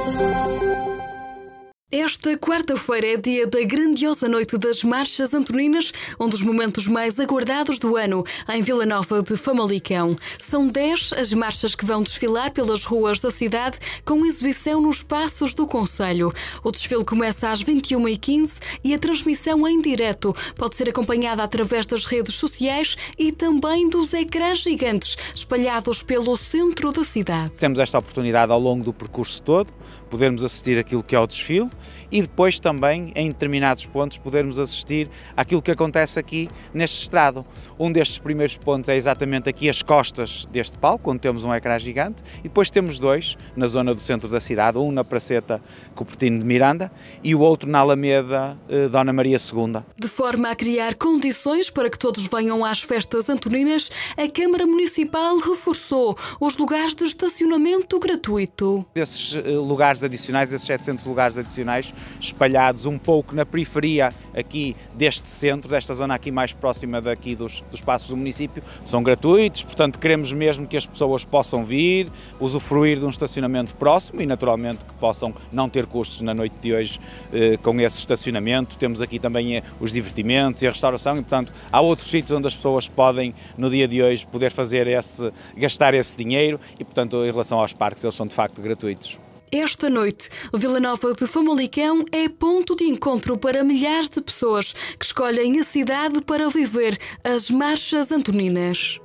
Esta quarta-feira é dia da grandiosa noite das Marchas Antoninas, um dos momentos mais aguardados do ano, em Vila Nova de Famalicão. São 10 as marchas que vão desfilar pelas ruas da cidade, com exibição nos passos do concelho. O desfile começa às 21h15 e a transmissão em direto pode ser acompanhada através das redes sociais e também dos ecrãs gigantes espalhados pelo centro da cidade. Temos esta oportunidade ao longo do percurso todo, podermos assistir àquilo que é o desfile e depois também, em determinados pontos, podermos assistir àquilo que acontece aqui neste estrado. Um destes primeiros pontos é exatamente aqui as costas deste palco, onde temos um ecrã gigante, e depois temos dois na zona do centro da cidade, um na Praceta Cupertino de Miranda e o outro na Alameda Dona Maria II. De forma a criar condições para que todos venham às festas antoninas, a Câmara Municipal reforçou os lugares de estacionamento gratuito. Esses lugares adicionais, esses 700 lugares adicionais, espalhados um pouco na periferia aqui deste centro, desta zona aqui mais próxima daqui dos passos do município, são gratuitos, portanto queremos mesmo que as pessoas possam vir, usufruir de um estacionamento próximo e naturalmente que possam não ter custos na noite de hoje com esse estacionamento. Temos aqui também os divertimentos e a restauração e portanto há outros sítios onde as pessoas podem no dia de hoje poder gastar esse dinheiro e portanto em relação aos parques eles são de facto gratuitos. Esta noite, Vila Nova de Famalicão é ponto de encontro para milhares de pessoas que escolhem a cidade para viver as Marchas Antoninas.